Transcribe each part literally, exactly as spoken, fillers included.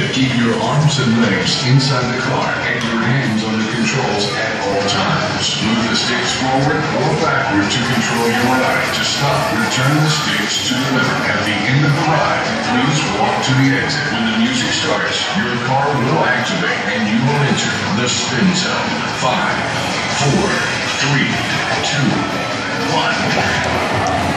Keep your arms and legs inside the car and your hands on the controls at all times. Move the sticks forward or backward to control your ride. To stop, return the sticks to the left. At the end of the ride, please walk to the exit. When the music starts, your car will activate and you will enter the spin zone. Five, four, three, two, one.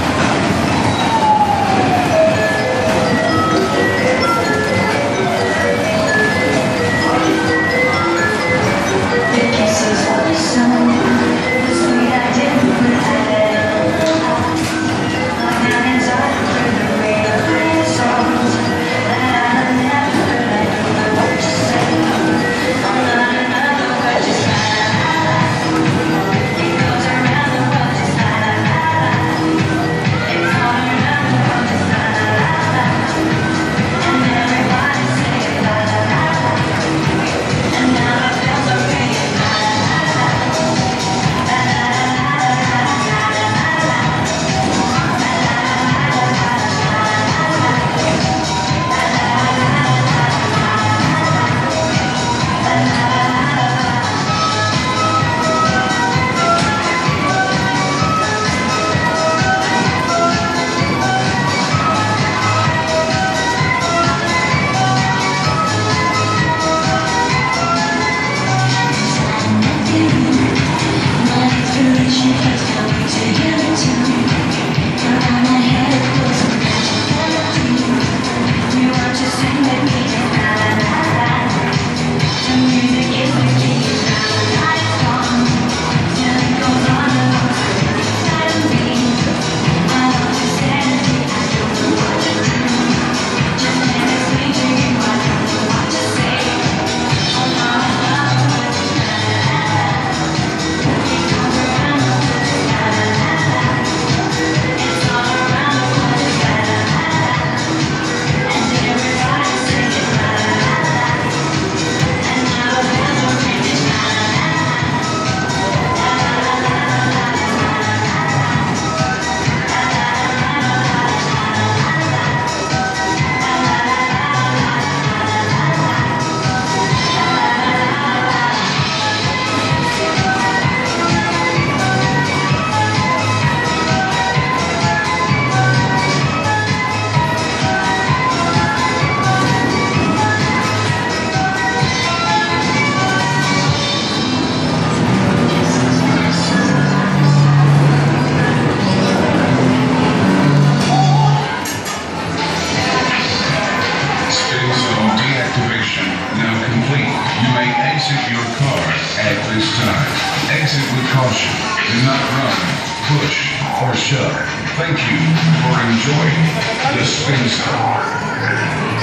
Exit your car at this time. Exit with caution. Do not run, push, or shove. Thank you for enjoying the Spin Zone.